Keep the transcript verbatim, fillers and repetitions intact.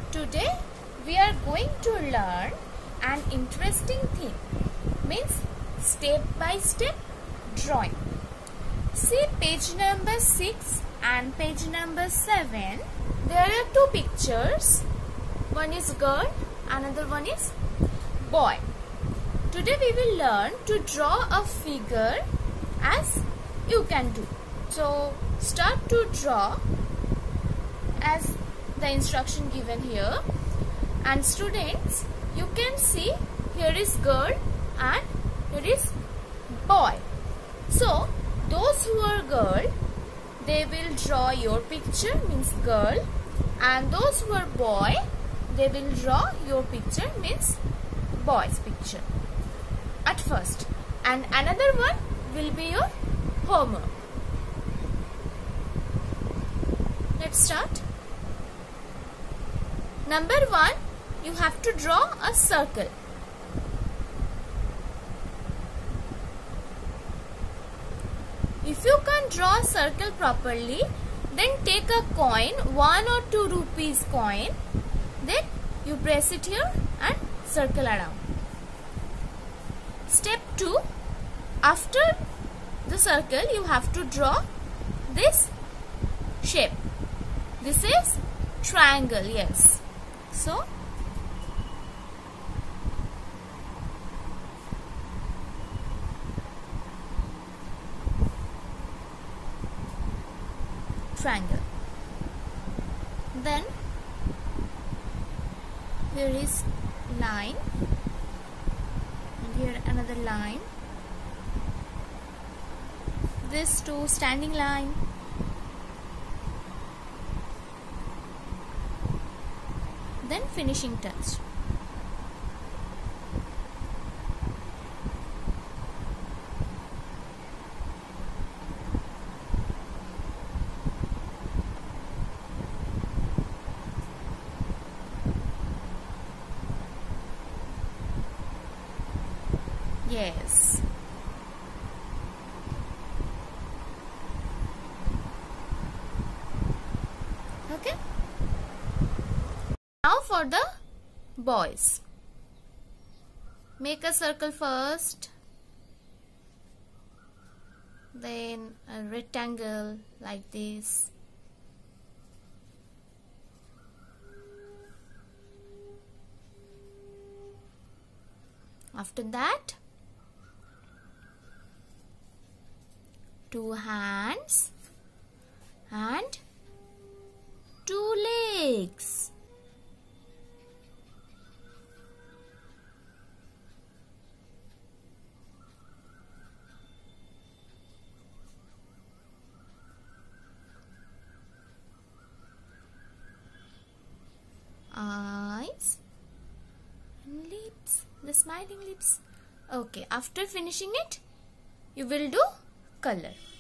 Today we are going to learn an interesting thing, means step by step drawing. See page number six and page number seven. There are two pictures. One is girl, another one is boy. Today we will learn to draw a figure as you can do. So start to draw as the instruction given here. And students, you can see here is girl and here is boy. So those who are girl, they will draw your picture, means girl, and those who are boy, they will draw your picture, means boy's picture at first, and another one will be your homework. Let's start. Number one, you have to draw a circle. If you can't draw a circle properly, then take a coin, one or two rupees coin, then you press it here and circle around. Step two, after the circle you have to draw this shape. This is triangle, yes. So triangle. Then here is line and here another line. This two standing line. Then finishing touch. Yes. Okay. Now for the boys. Make a circle first, then a rectangle like this. After that, two hands and two legs. Eyes and lips, the smiling lips. Okay, after finishing it, you will do color.